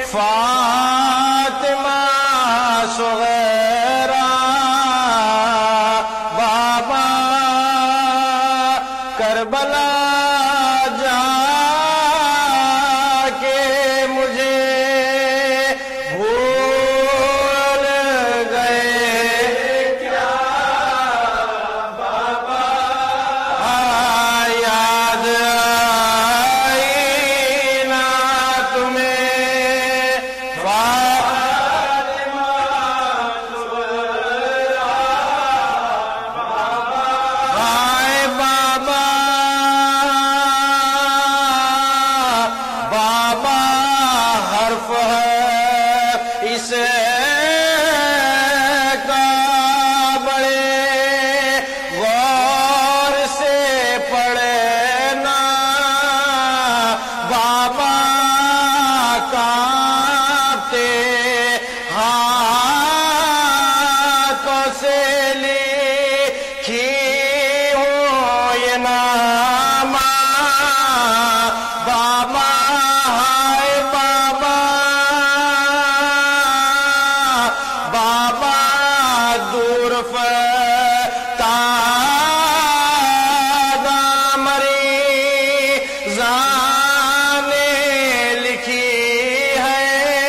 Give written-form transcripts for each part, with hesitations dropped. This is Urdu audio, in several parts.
فاطمہ صغیرہ بابا کربلا جا کے مجھے بھول گئے کیا بابا یاد آئی نا تمہیں فاطمہ صغیرہ ہائے بابا بابا حرف ہے اس کا بڑے غور سے پڑھنا بابا کانپتے ہاتھوں سے لکھی ہو یہ نام بابا ہائے بابا بابا دور مریضاں نے لکھی ہے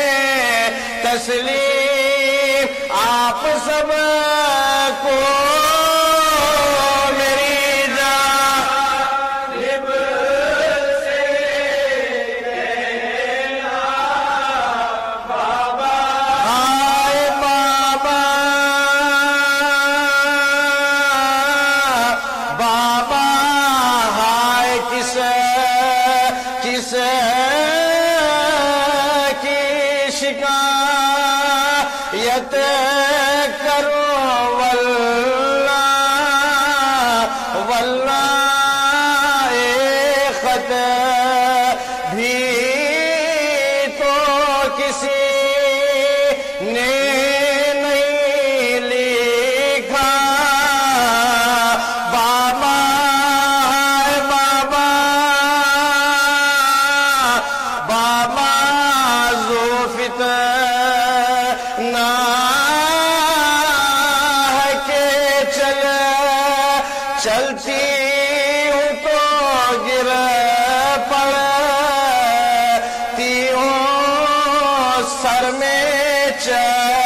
تسلیم آپ سب کو میری جانب سے کہنا بابا ہائے بابا بابا ہائے کس کی شکایت کرو واللہ ایک خط بھی تو کسی نے نہیں لکھا بابا بابا بابا فتنہ ہے کہ چلتی ہوں تو گر پڑتی ہوں سر میں